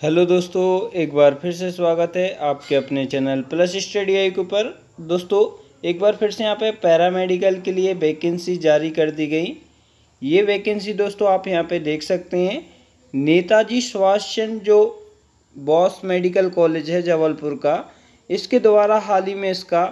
Hello दोस्तों, एक बार फिर से स्वागत है आपके अपने चैनल प्लस स्टडी आई के ऊपर। दोस्तों, एक बार फिर से यहाँ पे पैरामेडिकल के लिए वैकेंसी जारी कर दी गई। ये वैकेंसी दोस्तों आप यहाँ पे देख सकते हैं। नेताजी सुभाष चंद्र जो बॉस मेडिकल कॉलेज है जबलपुर का, इसके द्वारा हाल ही में इसका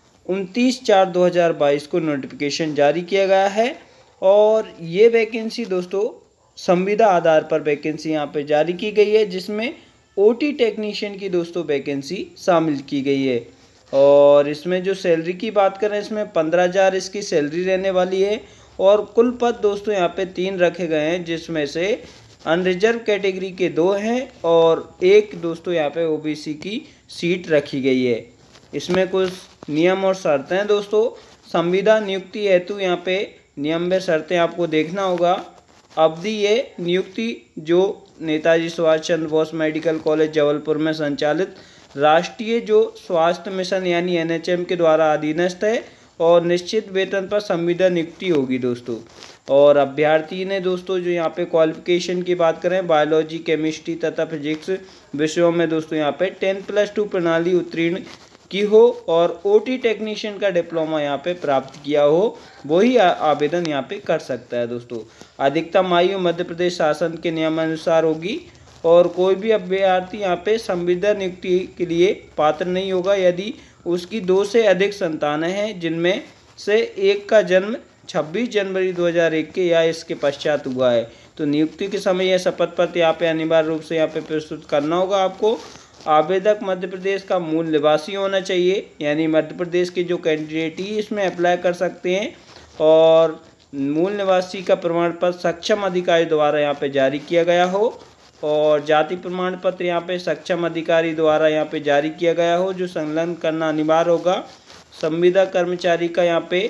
29/4/2022 को नोटिफिकेशन जारी किया गया है। और ये वैकेंसी दोस्तों संविदा आधार पर वैकेंसी यहाँ पे जारी की गई है, जिसमें ओटी टेक्नीशियन की दोस्तों वैकेंसी शामिल की गई है। और इसमें जो सैलरी की बात करें, इसमें 15,000 इसकी सैलरी रहने वाली है। और कुल पद दोस्तों यहाँ पे 3 रखे गए हैं, जिसमें से अनरिजर्व कैटेगरी के 2 हैं और एक दोस्तों यहाँ पे ओबीसी की सीट रखी गई है। इसमें कुछ नियम और शर्तें हैं दोस्तों। संविदा नियुक्ति हेतु यहाँ पे नियम व शर्तें आपको देखना होगा। अवधि ये नियुक्ति जो नेताजी सुभाष चंद्र बोस मेडिकल कॉलेज जबलपुर में संचालित राष्ट्रीय जो स्वास्थ्य मिशन यानी एनएचएम के द्वारा अधीनस्थ है और निश्चित वेतन पर संविदा नियुक्ति होगी दोस्तों। और अभ्यर्थी ने दोस्तों जो यहाँ पे क्वालिफिकेशन की बात करें, बायोलॉजी, केमिस्ट्री तथा फिजिक्स विषयों में दोस्तों यहाँ पे 10+2 प्रणाली उत्तीर्ण की हो और ओटी टेक्नीशियन का डिप्लोमा यहाँ पे प्राप्त किया हो, वही आवेदन यहाँ पे कर सकता है दोस्तों। अधिकतम आयु मध्य प्रदेश शासन के नियमानुसार होगी और कोई भी अभ्यर्थी यहाँ पे संविदा नियुक्ति के लिए पात्र नहीं होगा यदि उसकी 2 से अधिक संतानें हैं, जिनमें से एक का जन्म 26 जनवरी 2001 के या इसके पश्चात हुआ है। तो नियुक्ति के समय यह शपथ पत्र यहाँ पे अनिवार्य रूप से यहाँ पे प्रस्तुत करना होगा आपको। आवेदक मध्य प्रदेश का मूल निवासी होना चाहिए, यानी मध्य प्रदेश के जो कैंडिडेट ही इसमें अप्लाई कर सकते हैं। और मूल निवासी का प्रमाण पत्र सक्षम अधिकारी द्वारा यहाँ पे जारी किया गया हो और जाति प्रमाण पत्र यहाँ पे सक्षम अधिकारी द्वारा यहाँ पे जारी किया गया हो, जो संलग्न करना अनिवार्य होगा। संविदा कर्मचारी का यहाँ पे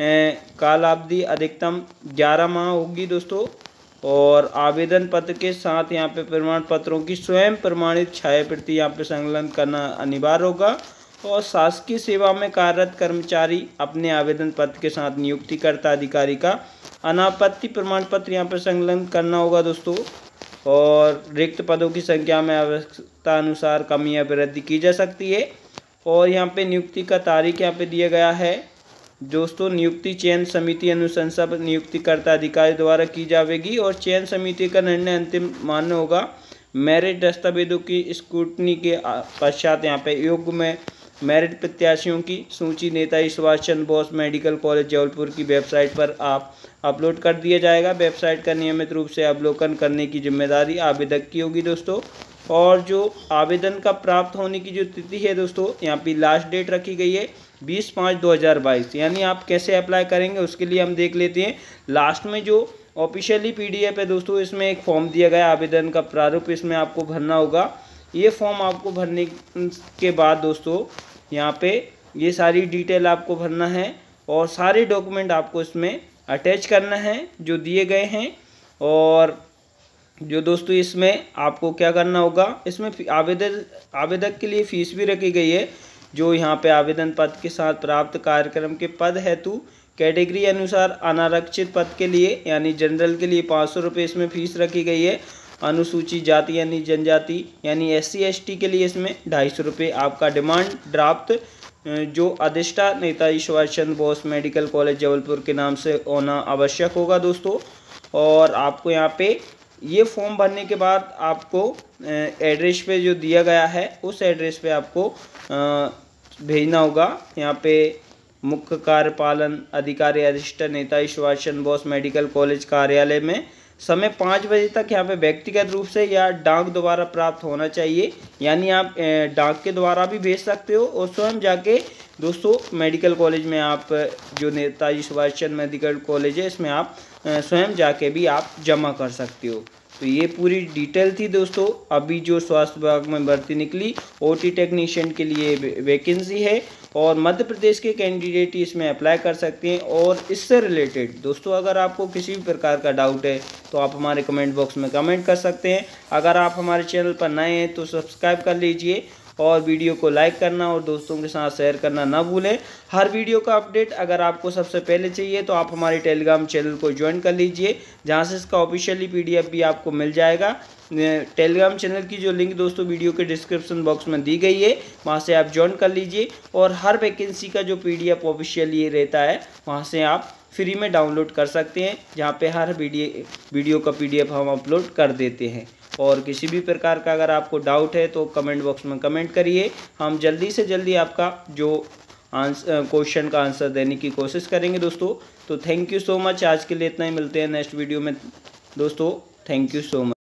कालावधि अधिकतम 11 माह होगी दोस्तों। और आवेदन पत्र के साथ यहाँ पे प्रमाण पत्रों की स्वयं प्रमाणित छायाप्रति यहाँ पे संलग्न करना अनिवार्य होगा। और शासकीय सेवा में कार्यरत कर्मचारी अपने आवेदन पत्र के साथ नियुक्तिकर्ता अधिकारी का अनापत्ति प्रमाण पत्र यहाँ पे संलग्न करना होगा दोस्तों। और रिक्त पदों की संख्या में आवश्यकता अनुसार कमी या वृद्धि की जा सकती है। और यहाँ पे नियुक्ति का तारीख यहाँ पे दिया गया है दोस्तों। नियुक्ति चयन समिति अनुशंसा नियुक्तिकर्ता अधिकारी द्वारा की जाएगी और चयन समिति का निर्णय अंतिम मान्य होगा मेरिट दस्तावेजों की स्क्रूटनी के पश्चात। यहाँ पे योग्य में मेरिट प्रत्याशियों की सूची नेताजी सुभाष चंद्र बोस मेडिकल कॉलेज जबलपुर की वेबसाइट पर आप अपलोड कर दिया जाएगा। वेबसाइट का नियमित रूप से अवलोकन करने की जिम्मेदारी आवेदक की होगी दोस्तों। और जो आवेदन का प्राप्त होने की जो तिथि है दोस्तों, यहाँ पे लास्ट डेट रखी गई है 20/5/2022। यानी आप कैसे अप्लाई करेंगे उसके लिए हम देख लेते हैं। लास्ट में जो ऑफिशियली पीडीएफ है दोस्तों, इसमें एक फॉर्म दिया गया आवेदन का प्रारूप, इसमें आपको भरना होगा। ये फॉर्म आपको भरने के बाद दोस्तों यहाँ पे ये सारी डिटेल आपको भरना है और सारे डॉक्यूमेंट आपको इसमें अटैच करना है जो दिए गए हैं। और जो दोस्तों इसमें आपको क्या करना होगा, इसमें आवेदक के लिए फीस भी रखी गई है, जो यहाँ पे आवेदन पत्र के साथ प्राप्त कार्यक्रम के पद हेतु कैटेगरी अनुसार अनारक्षित पद के लिए यानी जनरल के लिए 500 रुपये इसमें फीस रखी गई है। अनुसूचित जाति यानी जनजाति यानी SC/ST के लिए इसमें 250 रुपये आपका डिमांड ड्राफ्ट जो अधिष्ठा नेताजी सुभाष चंद्र बोस मेडिकल कॉलेज जबलपुर के नाम से होना आवश्यक होगा दोस्तों। और आपको यहाँ पे ये फॉर्म भरने के बाद आपको एड्रेस पे जो दिया गया है उस एड्रेस पे आपको भेजना होगा। यहाँ पे मुख्य कार्यपालन अधिकारी अधिष्ठा नेताजी सुभाष चंद्र बोस मेडिकल कॉलेज कार्यालय में समय 5 बजे तक यहाँ पे व्यक्तिगत रूप से या डाक द्वारा प्राप्त होना चाहिए। यानी आप डाक के द्वारा भी भेज सकते हो और स्वयं जाके दोस्तों मेडिकल कॉलेज में आप जो नेताजी सुभाष चंद्र मेडिकल कॉलेज है इसमें आप स्वयं जाके भी आप जमा कर सकते हो। तो ये पूरी डिटेल थी दोस्तों। अभी जो स्वास्थ्य विभाग में भर्ती निकली ओटी टेक्नीशियन के लिए वैकेंसी है और मध्य प्रदेश के कैंडिडेट इसमें अप्लाई कर सकते हैं। और इससे रिलेटेड दोस्तों अगर आपको किसी भी प्रकार का डाउट है तो आप हमारे कमेंट बॉक्स में कमेंट कर सकते हैं। अगर आप हमारे चैनल पर नए हैं तो सब्सक्राइब कर लीजिए और वीडियो को लाइक करना और दोस्तों के साथ शेयर करना ना भूलें। हर वीडियो का अपडेट अगर आपको सबसे पहले चाहिए तो आप हमारे टेलीग्राम चैनल को ज्वाइन कर लीजिए, जहां से इसका ऑफिशियली PDF भी आपको मिल जाएगा। टेलीग्राम चैनल की जो लिंक दोस्तों वीडियो के डिस्क्रिप्शन बॉक्स में दी गई है, वहां से आप ज्वाइन कर लीजिए और हर वैकेंसी का जो PDF ऑफिशियली रहता है वहां से आप फ्री में डाउनलोड कर सकते हैं, जहां पे हर वीडियो का PDF हम अपलोड कर देते हैं। और किसी भी प्रकार का अगर आपको डाउट है तो कमेंट बॉक्स में कमेंट करिए, हम जल्दी से जल्दी आपका जो क्वेश्चन का आंसर देने की कोशिश करेंगे दोस्तों। तो थैंक यू सो मच, आज के लिए इतना ही, मिलते हैं नेक्स्ट वीडियो में दोस्तों। Thank you so much.